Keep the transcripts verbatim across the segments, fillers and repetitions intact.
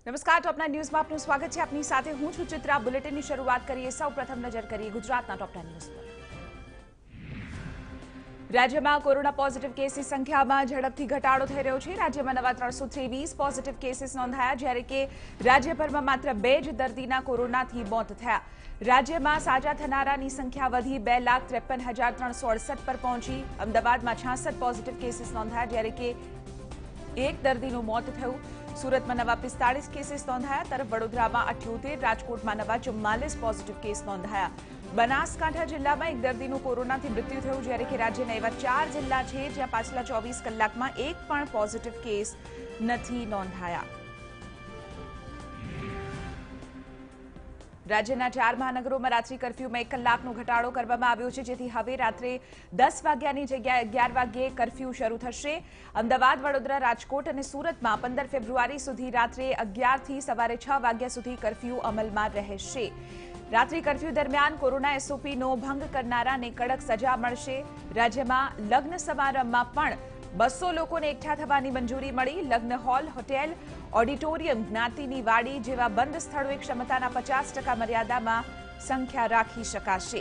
નમસ્કાર, ટોપ નાઇન ન્યૂઝમાં આપનું સ્વાગત છે. આપની સાથે હું છું ચિત્રા. બુલેટિનની શરૂઆત કરીએ. સૌપ્રથમ નજર કરીએ ગુજરાતના ટોપ નાઇન ન્યૂઝ પર. રાજ્યમાં કોરોના પોઝિટિવ કેસની સંખ્યામાં ઝડપથી ઘટાડો થઈ રહ્યો છે. રાજ્યમાં નવા ત્રણસો ત્રેવીસ પોઝિટિવ કેસીસ નોંધાયા, જ્યારે કે રાજ્યભરમાં માત્ર બે જ દર્દીના કોરોનાથી મોત થયા. રાજ્યમાં સાજા થનારાની સંખ્યા વધી બે લાખ ત્રેપન હજાર ત્રણસો અડસઠ પર પહોંચી. અમદાવાદમાં છાસઠ પોઝિટિવ કેસીસ નોંધાયા, જ્યારે કે એક દર્દીનું મોત થયું. સુરતમાં નવા પિસ્તાળીસ કેસીસ નોંધાયા, તરફ વડોદરામાં અઠ્યોતેર, રાજકોટમાં નવા ચુમ્માલીસ પોઝિટિવ કેસ નોંધાયા. બનાસકાંઠા જિલ્લામાં એક દર્દીનું કોરોનાથી મૃત્યુ થયું, જ્યારે કે રાજ્યના એવા ચાર જિલ્લા છે જ્યાં પાછલા ચોવીસ કલાકમાં એક પણ પોઝિટિવ કેસ નથી નોંધાયા. રાજ્યના ચાર મહાનગરોમાં રાત્રિ કર્ફ્યુમાં એક કલાકનો ઘટાડો કરવામાં આવ્યો છે, જેથી હવે રાત્રે દસ વાગ્યાની જગ્યાએ અગિયાર વાગ્યે કર્ફ્યુ શરૂ થશે. અમદાવાદ, વડોદરા, રાજકોટ અને સુરતમાં પંદર ફેબ્રુઆરી સુધી રાત્રે અગિયારથી સવારે છ વાગ્યા સુધી કર્ફ્યુ અમલમાં રહેશે. રાત્રિ કર્ફ્યુ દરમિયાન કોરોના એસઓપીનો ભંગ કરનારાને કડક સજા મળશે. રાજ્યમાં લગ્ન સમારંભમાં પણ બસો લોકોને એકઠા થવાની મંજૂરી મળી. લગ્ન હોલ, હોટેલ, ઓડિટોરિયમ, જ્ઞાતિની વાડી જેવા બંધ સ્થળોએ ક્ષમતાના પચાસ ટકા મર્યાદામાં સંખ્યા રાખી શકાશે.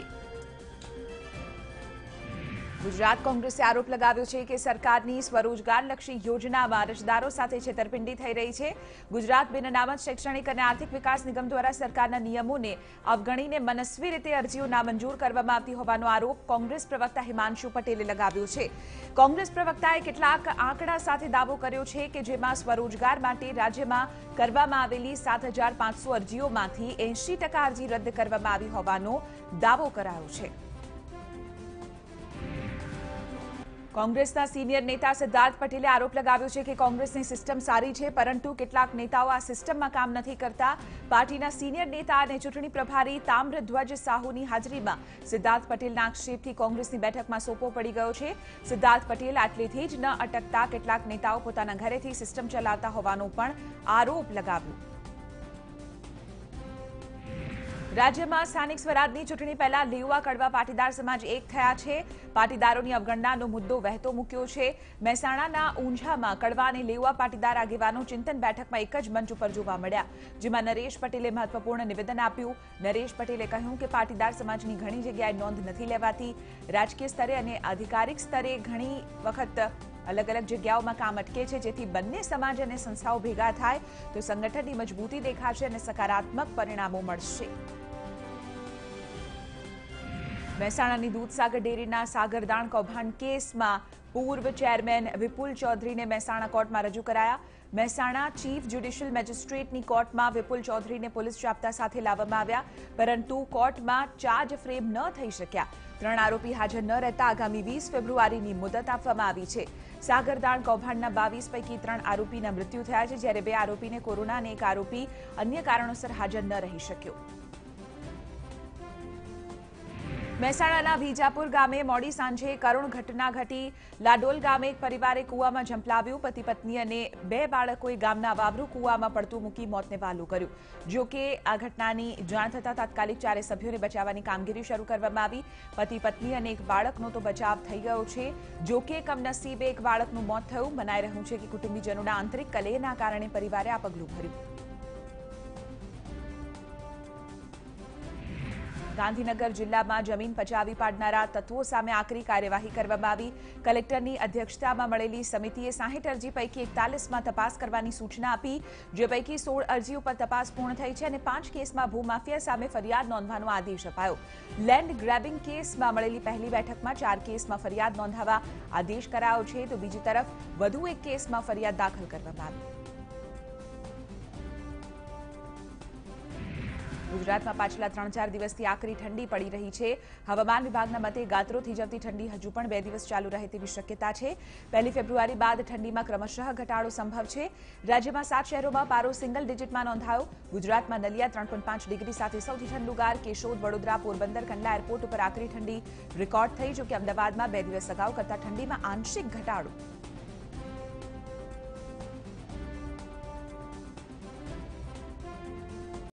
ગુજરાત કોંગ્રેસે આરોપ લગાવ્યો છે કે સરકારની સ્વરોજગારલક્ષી યોજનામાં અરજદારો સાથે છેતરપિંડી થઈ રહી છે. ગુજરાત બિન અનામત શૈક્ષણિક અને આર્થિક વિકાસ નિગમ દ્વારા સરકારના નિયમોને અવગણીને મનસ્વી રીતે અરજીઓ નામંજૂર કરવામાં આવતી હોવાનો આરોપ કોંગ્રેસ પ્રવક્તા હિમાંશુ પટેલે લગાવ્યો છે. કોંગ્રેસ પ્રવક્તાએ કેટલાક આંકડા સાથે દાવો કર્યો છે કે જેમાં સ્વરોજગાર માટે રાજ્યમાં કરવામાં આવેલી સાત હજાર પાંચસો અરજીઓમાંથી એંશી ટકા અરજી રદ કરવામાં આવી હોવાનો દાવો કરાયો છે. કોંગ્રેસના સિનિયર નેતા સિદ્ધાર્થ પટેલે આરોપ લગાવ્યો છે કે કોંગ્રેસની સિસ્ટમ સારી છે, પરંતુ કેટલાક નેતાઓ આ સિસ્ટમમાં કામ નથી કરતા. પાર્ટીના સિનિયર નેતા અને ચૂંટણી પ્રભારી તામ્રધ્વજ સાહુની હાજરીમાં સિદ્ધાર્થ પટેલના આક્ષેપથી કોંગ્રેસની બેઠકમાં સોપો પડી ગયો છે. સિદ્ધાર્થ પટેલ આટલેથી જ ન અટકતા કેટલાક નેતાઓ પોતાના ઘરેથી સિસ્ટમ ચલાવતા હોવાનો પણ આરોપ લગાવ્યો. રાજ્યમાં સ્થાનિક સ્વરાજની ચૂંટણી પહેલા લેઉવા કડવા પાટીદાર સમાજ એક થયા છે. પાટીદારોની અવગણનાનો મુદ્દો વહેતો મૂક્યો છે. મહેસાણાના ઊંઝામાં કડવા અને લેઉવા પાટીદાર આગેવાનો ચિંતન બેઠકમાં એક જ મંચ ઉપર જોવા મળ્યા, જેમાં નરેશ પટેલે મહત્વપૂર્ણ નિવેદન આપ્યું. નરેશ પટેલે કહ્યું કે પાટીદાર સમાજની ઘણી જગ્યાએ નોંધ નથી લેવાતી. રાજકીય સ્તરે અને આધિકારિક સ્તરે ઘણી વખત અલગ અલગ જગ્યાઓમાં કામ અટકે છે, જેથી બંને સમાજ અને સંસ્થાઓ ભેગા થાય તો સંગઠનની મજબૂતી દેખાશે અને સકારાત્મક પરિણામો મળશે. મહેસાણાની દૂધસાગર ડેરીના સાગરદાણ કૌભાંડ કેસમાં પૂર્વ ચેરમેન વિપુલ ચૌધરીને મહેસાણા કોર્ટમાં રજૂ કરાયા. મહેસાણા ચીફ જ્યુડિશિયલ મેજિસ્ટ્રેટની કોર્ટમાં વિપુલ ચૌધરીને પોલીસ જાપ્તા સાથે લાવવામાં આવ્યા, પરંતુ કોર્ટમાં ચાર્જ ફ્રેમ ન થઈ શક્યા. ત્રણ આરોપી હાજર ન રહેતા આગામી વીસ ફેબ્રુઆરીની મુદત આપવામાં આવી છે. સાગરદાણ કૌભાંડના બાવીસ પૈકી ત્રણ આરોપીના મૃત્યુ થયા છે, જ્યારે બે આરોપીને કોરોના અને એક આરોપી અન્ય કારણોસર હાજર ન રહી શક્યો. મહેસાણાના વિજાપુર ગામે મોડી સાંજે કરુણ ઘટના ઘટી. લાડોલ ગામે એક પરિવારે કૂવામાં ઝંપલાવ્યું. પતિ પત્ની અને બે બાળકોએ ગામના વાવરૂ કૂવામાં પડતું મૂકી મોતને વહાલું કર્યું. જો કે આ ઘટનાની જાણ થતાં તાત્કાલિક ચારે સભ્યોને બચાવવાની કામગીરી શરૂ કરવામાં આવી. પતિ પત્ની અને એક બાળકનો તો બચાવ થઈ ગયો છે. જો કે કમનસીબે એક બાળકનું મોત થયું. મનાઈ રહ્યું છે કે કુટુંબીજનોના આંતરિક કલહના કારણે પરિવારે આ પગલું ભર્યું. ગાંધીનગર જિલ્લામાં જમીન પચાવી પાડનારા તત્વો સામે આકરી કાર્યવાહી કરવામાં આવી. કલેક્ટરની અધ્યક્ષતામાં મળેલી સમિતિએ સાહીઠ અરજી પૈકી એકતાલીસમાં તપાસ કરવાની સૂચના આપી, જે પૈકી સોળ અરજી ઉપર તપાસ પૂર્ણ થઈ છે અને પાંચ કેસમાં ભૂમાફિયા સામે ફરિયાદ નોંધવાનો આદેશ અપાયો. લેન્ડ ગ્રેબિંગ કેસમાં મળેલી પહેલી બેઠકમાં ચાર કેસમાં ફરિયાદ નોંધાવવા આદેશ કરાયો છે, તો બીજી તરફ વધુ એક કેસમાં ફરિયાદ દાખલ કરવામાં આવી. ગુજરાતમાં પાછલા ત્રણ ચાર દિવસથી આકરી ઠંડી પડી રહી છે. હવામાન વિભાગના મતે ગાત્રો થીજવતી ઠંડી હજુ પણ બે દિવસ ચાલુ રહે તેવી શક્યતા છે. પહેલી ફેબ્રુઆરી બાદ ઠંડીમાં ક્રમશઃ ઘટાડો સંભવ છે. રાજ્યમાં સાત શહેરોમાં પારો સિંગલ ડિજિટમાં નોંધાયો. ગુજરાતમાં નલિયા ત્રણ પોઈન્ટ પાંચ ડિગ્રી સાથે સૌથી ઠંડુગાર. કેશોદ, વડોદરા, પોરબંદર, કંડલા એરપોર્ટ ઉપર આકરી ઠંડી રેકોર્ડ થઈ. જો કે અમદાવાદમાં બે દિવસ અગાઉ કરતા ઠંડીમાં આંશિક ઘટાડો